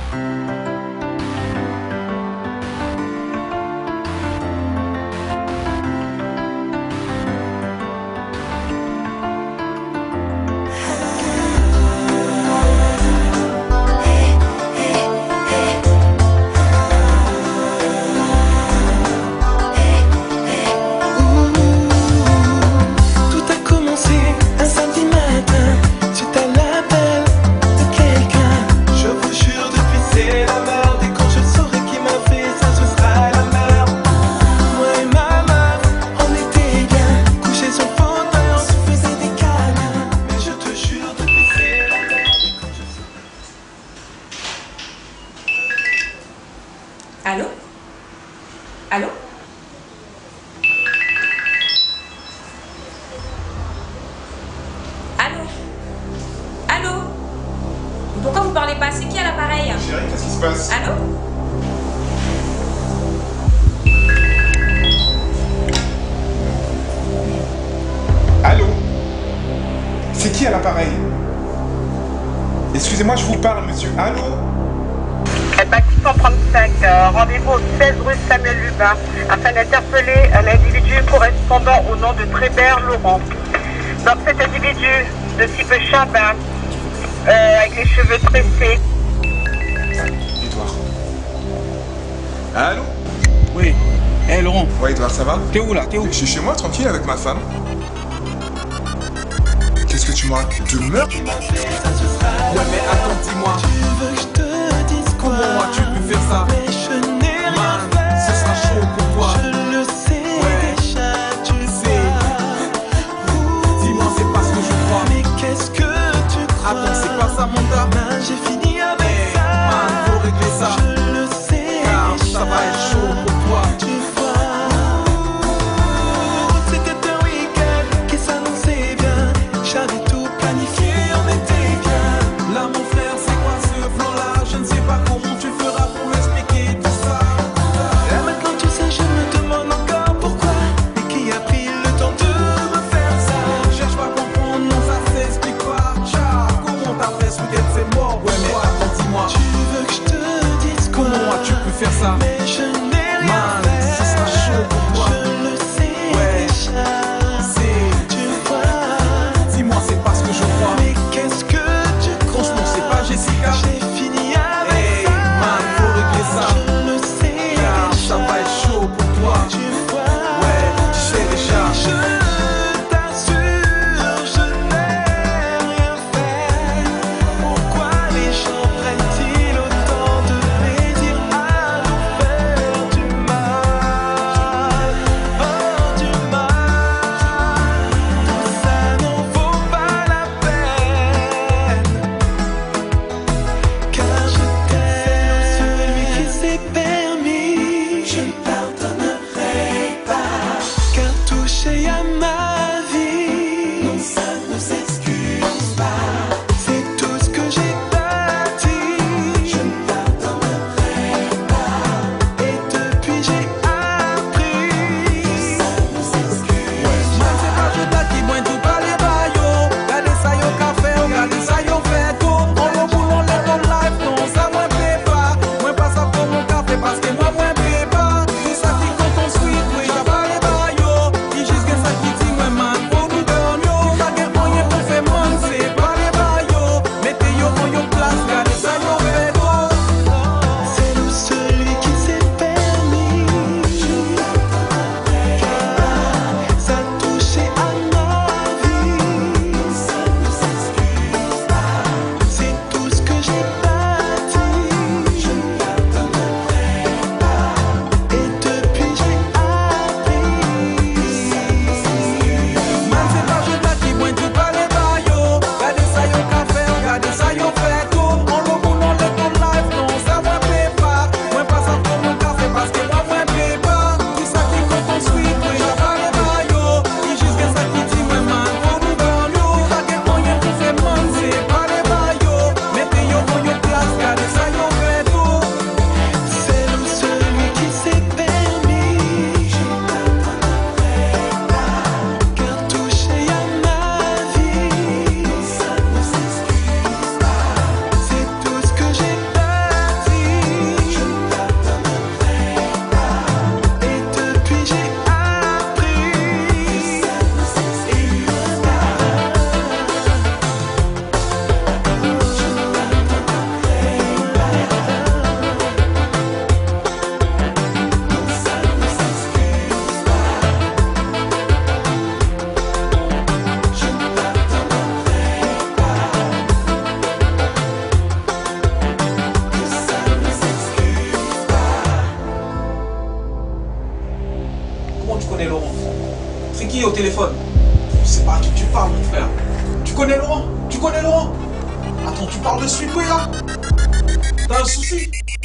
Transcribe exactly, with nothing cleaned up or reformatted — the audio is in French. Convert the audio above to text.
Allô? Allô? Allô? Allô? Pourquoi vous parlez pas? C'est qui à l'appareil? Chérie, qu'est-ce qui se passe? Allô? Allô? C'est qui à l'appareil? Excusez-moi, je vous parle, monsieur. Allô? Taxi cent trente-cinq, euh, rendez-vous au seize rue Samuel Lubin, afin d'interpeller un individu correspondant au nom de Trébert Laurent. Donc cet individu de type Chabin, euh, avec les cheveux tressés. Edouard. Allô? Oui. Hé hey, Laurent. Ouais, Edouard, ça va? T'es où là? T'es où? Je suis chez moi, tranquille, avec ma femme. Qu'est-ce que tu m'as... De meurtre? Ouais, mais attends, dis-moi. Tu veux que je te dise quoi? Comment moi tu peux faire ça? Mais je n'ai rien Man, fait. ce sera chaud pour toi. Je le sais Ouais. déjà, tu sais. Dis-moi, c'est pas ce que je crois. Mais qu'est-ce que tu crois? Attends, c'est pas ça mon gars. Man, j'ai fini avec Hey, ça. man, faut régler ça. Je le sais Car déjà. ça va être chaud pour toi. Tu vois. C'était un week-end qui s'annonçait bien. J'avais tout planifié, on était bien. Là mon frère, c'est quoi ce plan-là? Je ne sais pas comment tu feras pour expliquer tout ça. Et maintenant tu sais, je me demande encore pourquoi. Et qui a pris le temps de me faire ça? Cherche pas à comprendre, non ça s'explique pas. Tcha, comment t'as fait ce week-end, c'est mort, ouais mais connais Laurent. C'est qui au téléphone? Je sais pas à qui tu parles, mon frère. Tu connais Laurent? Tu connais Laurent? Attends, tu parles de Sweetway là? T'as un souci?